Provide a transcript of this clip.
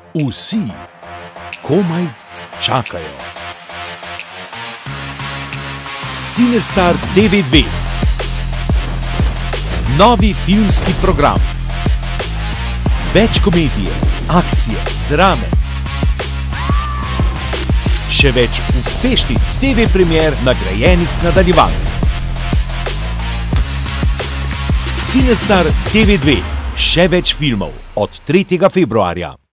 Vsi komaj čakajo. Cinestar TV2. Novi filmski program. Več komedije, akcije, drame. Še več uspešnic TV premier nagrajenih nadaljevank. Cinestar TV2. Še več filmov od 3. februarja.